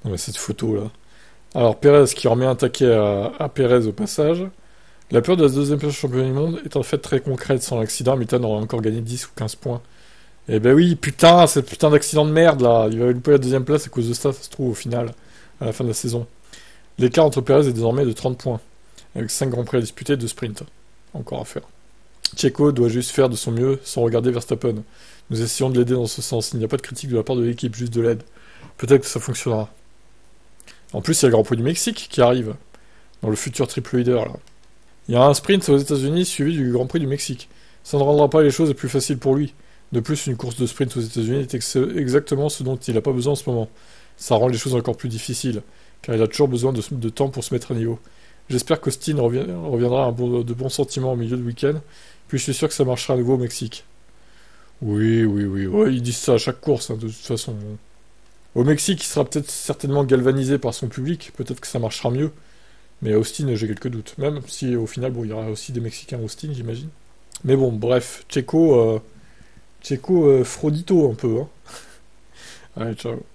Non mais cette photo là. Alors Pérez qui remet un taquet à Pérez au passage. La peur de la deuxième place du championnat du monde est en fait très concrète. Sans l'accident, Hamilton aurait encore gagné 10 ou 15 points. Eh ben oui, putain, ce putain d'accident de merde là. Il va louper la deuxième place à cause de ça se trouve au final, à la fin de la saison. L'écart entre Pérez est désormais de 30 points, avec 5 grands prix à disputer de sprint. Encore à faire. Checo doit juste faire de son mieux sans regarder Verstappen. Nous essayons de l'aider dans ce sens. Il n'y a pas de critique de la part de l'équipe, juste de l'aide. Peut-être que ça fonctionnera. En plus, il y a le Grand Prix du Mexique qui arrive, dans le futur triple leader là. Il y a un sprint aux États-Unis suivi du Grand Prix du Mexique. Ça ne rendra pas les choses plus faciles pour lui. De plus, une course de sprint aux États-Unis est exactement ce dont il n'a pas besoin en ce moment. Ça rend les choses encore plus difficiles, car il a toujours besoin de temps pour se mettre à niveau. J'espère qu'Austin reviendra de bons sentiments au milieu de week-end, puis je suis sûr que ça marchera à nouveau au Mexique. Oui, oui, oui, ouais, ils disent ça à chaque course, hein, de toute façon. Au Mexique, il sera peut-être certainement galvanisé par son public, peut-être que ça marchera mieux, mais à Austin, j'ai quelques doutes. Même si au final, bon, il y aura aussi des Mexicains à Austin, j'imagine. Mais bon, bref, Checo, Checo Frodito un peu, hein. Allez, ciao.